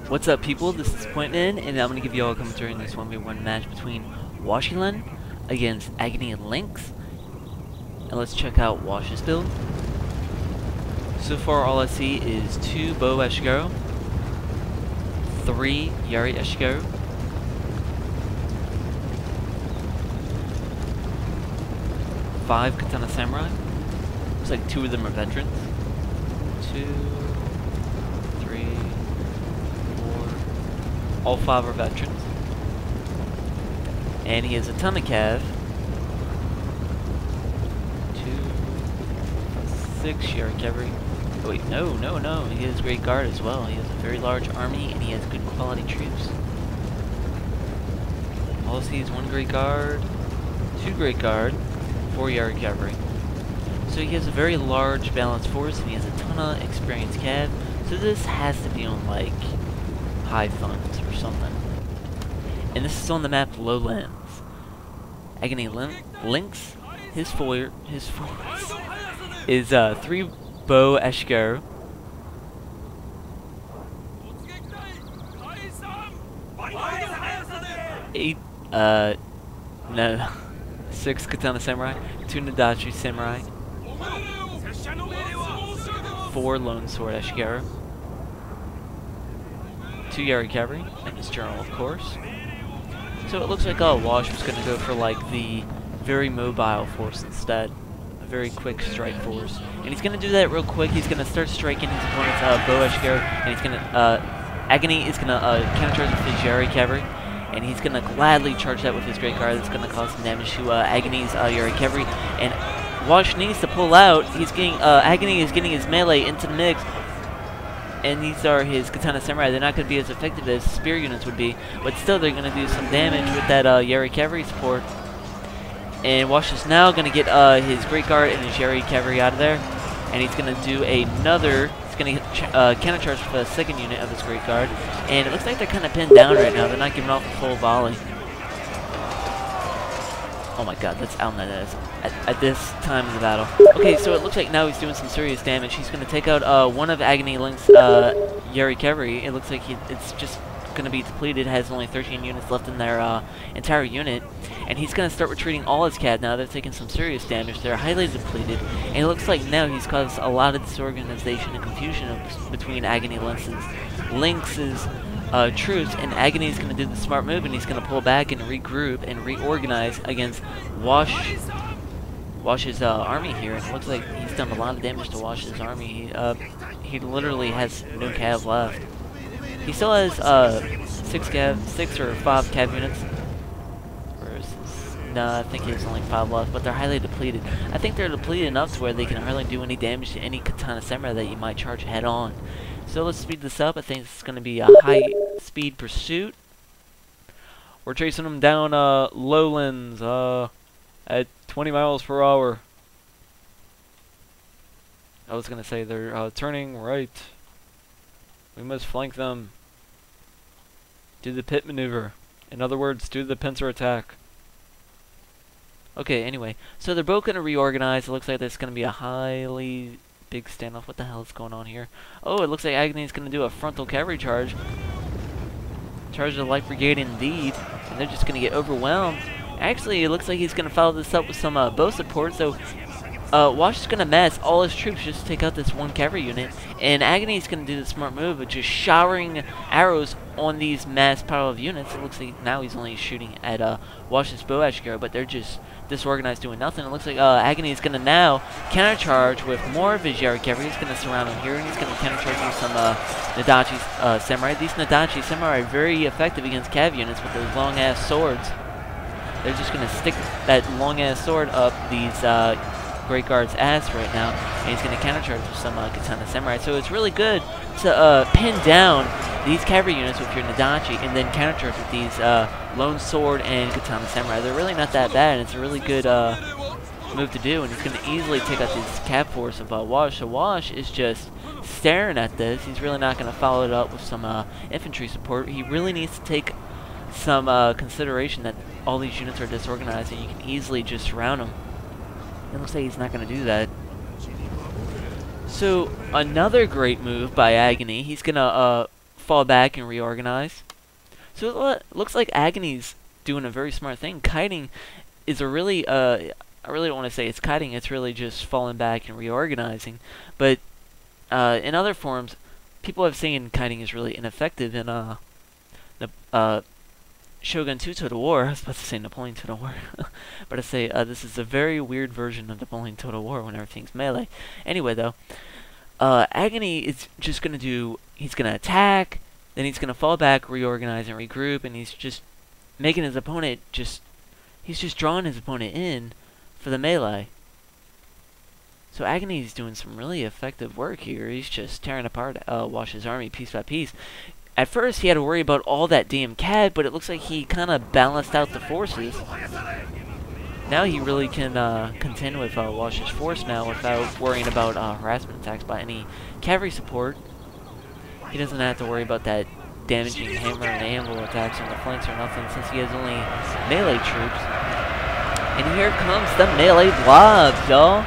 What's up, people? This is Quentin, and I'm going to give you all a commentary on this 1v1 match between Washington against Agony and Lynx. And let's check out Wash's build. So far, all I see is 2 Bow Eshiguro, 3 Yari Eshiguro, 5 Katana Samurai. Looks like 2 of them are veterans. 2, 3, 4. All 5 are veterans. And he has a ton of cav. 2, 6 Yari Cavalry. Oh wait, no. He has Great Guard as well. He has a very large army and he has good quality troops. All I see is 1 Great Guard, 2 Great Guard, 4 Yari Cavalry. So he has a very large balanced force and he has a ton of experienced cav. So this has to be on like high funds or something. And this is on the map Lowlands. Agony Lynx, his force is 3 Bow Eshiguro, 8 no 6 Katana Samurai, 2 Nadachi Samurai, 4 Lone Sword Eshiguro, 2 Yari Cavalry, and his general, of course. So it looks like Wash was going to go for like the very mobile force instead. A very quick strike force. And he's going to do that real quick. He's going to start striking his opponent's Bow Eshiguro, and he's going to, Agony is going to countercharge with his Yari Cavalry, and he's going to gladly charge that with his Great Guard. That's going to cause some damage to Agony's Yari Cavalry. And Wash needs to pull out. He's getting, Agony is getting his melee into the mix. And these are his Katana Samurai. They're not going to be as effective as spear units would be, but still they're going to do some damage with that Yari Cavalry support. And Wash is now going to get his Great Guard and his Yari Cavalry out of there, and he's going to do another. He's going to countercharge with a second unit of his Great Guard, and it looks like they're kind of pinned down right now. They're not giving off a full volley. Oh my god, that's Alnadez at this time of the battle. Okay, so it looks like now he's doing some serious damage. He's going to take out one of Agony Lynx's Yari Cavalry. It looks like it's just going to be depleted. It has only 13 units left in their entire unit. And he's going to start retreating all his CAD now. They're taking some serious damage. They're highly depleted. And it looks like now he's caused a lot of disorganization and confusion between Agony Lynx's troops, and Agony is going to do the smart move, and he's going to pull back and regroup and reorganize against Wash's army here. And it looks like he's done a lot of damage to Wash's army. He literally has no cav left. He still has 6 or 5 cav units. No, I think he has only 5 left, but they're highly depleted. I think they're depleted enough to where they can hardly do any damage to any Katana Samurai that you might charge head on. So let's speed this up. I think it's going to be a high-speed pursuit. We're chasing them down Lowlands at 20 miles per hour. I was going to say they're turning right. We must flank them. Do the pit maneuver. In other words, do the pincer attack. Okay, anyway. So they're both going to reorganize. It looks like there's going to be a highly big standoff. What the hell is going on here? Oh, it looks like Agony is going to do a frontal cavalry charge. Charge the Light Brigade indeed. And they're just going to get overwhelmed. Actually, it looks like he's going to follow this up with some bow support. So Wash is going to mass all his troops just to take out this 1 cavalry unit. And Agony is going to do the smart move of just showering arrows on these mass pile of units. It looks like now he's only shooting at Wash's Bow Eshiguro, but they're just disorganized, doing nothing. It looks like Agony is going to now countercharge with more of his Yari Cavalry. He's going to surround him here, and he's going to countercharge with some Nadachi Samurai. These Nadachi Samurai are very effective against cav units with those long-ass swords. They're just going to stick that long-ass sword up these Great Guard's ass right now, and he's going to countercharge with some Katana Samurai. So it's really good to pin down these cavalry units with your Nadachi, and then countercharge with these Lone Sword and Katana Samurai. They're really not that bad, and it's a really good move to do, and he's going to easily take out this cav force of Wash. So Wash is just staring at this. He's really not going to follow it up with some infantry support. He really needs to take some consideration that all these units are disorganized, and you can easily just surround them. It looks like he's not going to do that. So, another great move by Agony. He's going to fall back and reorganize. So it looks like Agony's doing a very smart thing. Kiting is a really, I really don't want to say it's kiting, it's really just falling back and reorganizing. But in other forms, people have seen kiting is really ineffective in the Shogun 2 Total War. I was about to say Napoleon Total War. But I say this is a very weird version of Napoleon Total War when everything's melee. Anyway, though, Agony is just going to do, he's going to attack, then he's going to fall back, reorganize, and regroup, and he's just making his opponent he's just drawing his opponent in for the melee. So Agony's doing some really effective work here. He's just tearing apart Wash's army piece by piece. At first, he had to worry about all that damn CAD, but it looks like he kind of balanced out the forces. Now he really can contend with Wash's force now without worrying about harassment attacks by any cavalry support. He doesn't have to worry about that damaging hammer and anvil attacks on the flanks or nothing, since he has only melee troops. And here comes the melee blobs, y'all.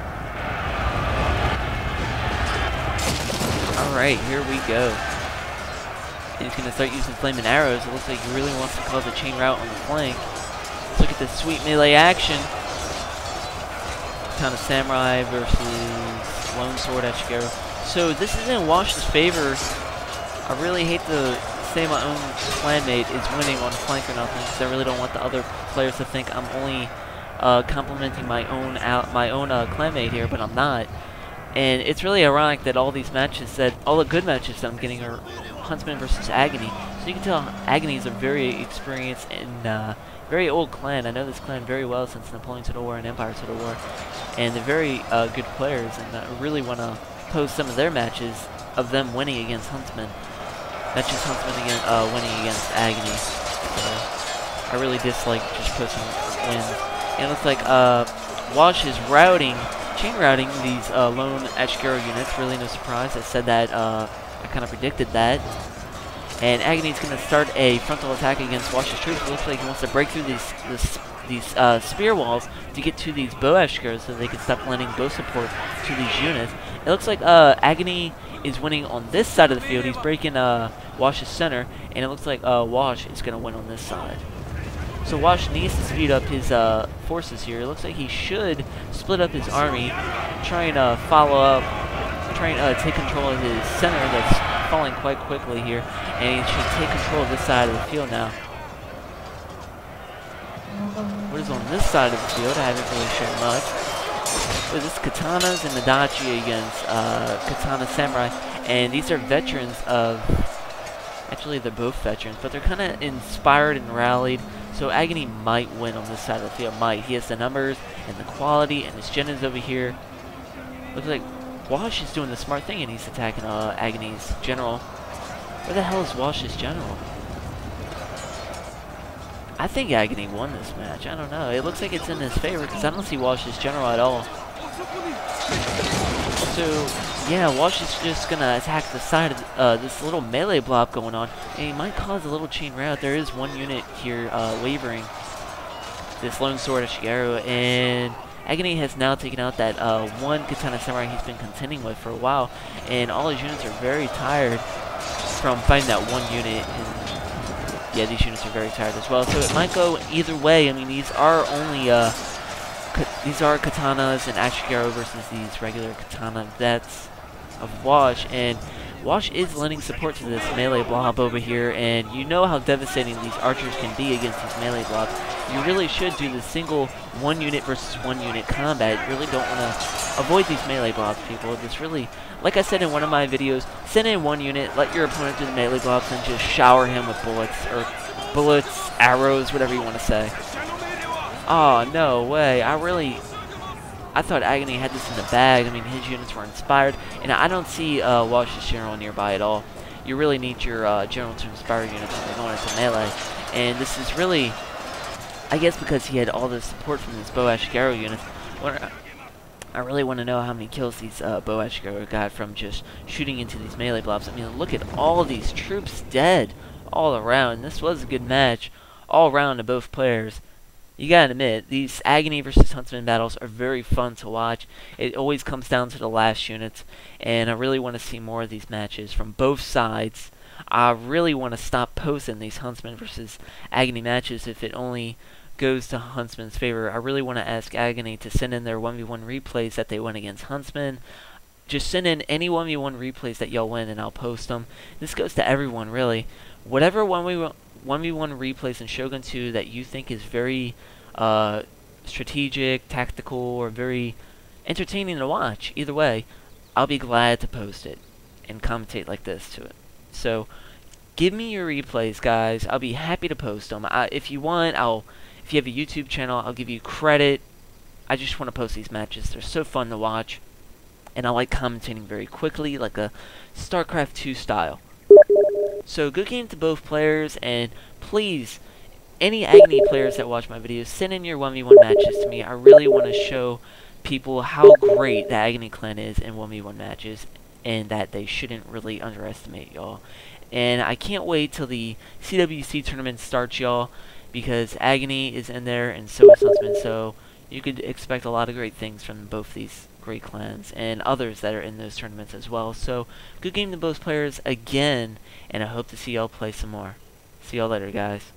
Alright, here we go. And he's going to start using flaming arrows. It looks like he really wants to cause a chain rout on the flank. Let's look at this sweet melee action. Katana Samurai versus Lone Sword Ashiguro. So this is in Wash's favor. I really hate to say my own clanmate is winning on flank or nothing, because I really don't want the other players to think I'm only complimenting my own clanmate here, but I'm not. And it's really ironic that all these matches, all the good matches that I'm getting are Huntsman versus Agony. So you can tell Agony is a very experienced and very old clan. I know this clan very well since Napoleon Total War and Empire Total War. And they're very good players, and I really want to post some of their matches of them winning against Huntsman. Not just Huntsman winning against Agony. So I really dislike just posting wins. And it looks like Wash is chain routing these lone Ashiguro units. Really no surprise. I said that, I kind of predicted that. And Agony's going to start a frontal attack against Wash's troops. It looks like he wants to break through these spear walls to get to these bow Ashiguros so they can stop lending bow support to these units. It looks like Agony is winning on this side of the field. He's breaking Wash's center, and it looks like Wash is going to win on this side. So Wash needs to speed up his forces here. It looks like he should split up his army, try and take control of his center that's falling quite quickly here, and he should take control of this side of the field now. What is on this side of the field? I haven't really shown much. But this is Katanas and Nadachi against Katana Samurai, and these are veterans of... Actually, they're both veterans, but they're kind of inspired and rallied, so Agony might win on this side of the field. He has the numbers and the quality, and his gen is over here. Looks like Wash is doing the smart thing, and he's attacking Agony's general. Where the hell is Wash's general? I think Agony won this match. I don't know. It looks like it's in his favor, because I don't see Wash's general at all. So, yeah, Wash is just going to attack the side of this little melee blob going on, and he might cause a little chain rout. There is one unit here wavering, this Lone Sword Ashiguro, and Agony has now taken out that one Katana Samurai he's been contending with for a while, and all his units are very tired from fighting that one unit. And yeah, these units are very tired as well, so it might go either way. I mean, these are only these are Katanas and Ashiguro versus these regular Katana vets of Wash, and Wash is lending support to this melee blob over here, and you know how devastating these archers can be against these melee blobs. You really should do the single one unit versus one unit combat. You really don't want to avoid these melee blobs, people. This really, like I said in one of my videos, send in one unit, let your opponent do the melee blobs, and just shower him with bullets, arrows, whatever you want to say. Oh, no way. I thought Agony had this in the bag. I mean, his units were inspired, and I don't see Wash's general nearby at all. You really need your general to inspire units when they're going into melee, and this is really, I guess because he had all the support from his bow Ashiguro units. I really want to know how many kills these bow Ashiguro got from just shooting into these melee blobs. I mean, look at all of these troops dead all around. This was a good match all around to both players. You gotta admit, these Agony versus Huntsman battles are very fun to watch. It always comes down to the last units, and I really want to see more of these matches from both sides. I really want to stop posting these Huntsman versus Agony matches if it only goes to Huntsman's favor. I really want to ask Agony to send in their 1v1 replays that they win against Huntsman. Just send in any 1v1 replays that y'all win and I'll post them. This goes to everyone, really. Whatever 1v1 replays in Shogun 2 that you think is very strategic, tactical, or very entertaining to watch, either way, I'll be glad to post it and commentate like this to it. So, give me your replays, guys. I'll be happy to post them. If you want, if you have a YouTube channel, I'll give you credit. I just want to post these matches. They're so fun to watch. And I like commentating very quickly, like a StarCraft 2 style. So good game to both players, and please, any Agony players that watch my videos, send in your 1v1 matches to me. I really want to show people how great the Agony clan is in 1v1 matches, and that they shouldn't really underestimate y'all. And I can't wait till the CWC tournament starts, y'all, because Agony is in there, and so is Huntsman, so you could expect a lot of great things from both these great clans and others that are in those tournaments as well. So good game to both players again, and I hope to see y'all play some more. See y'all later, guys.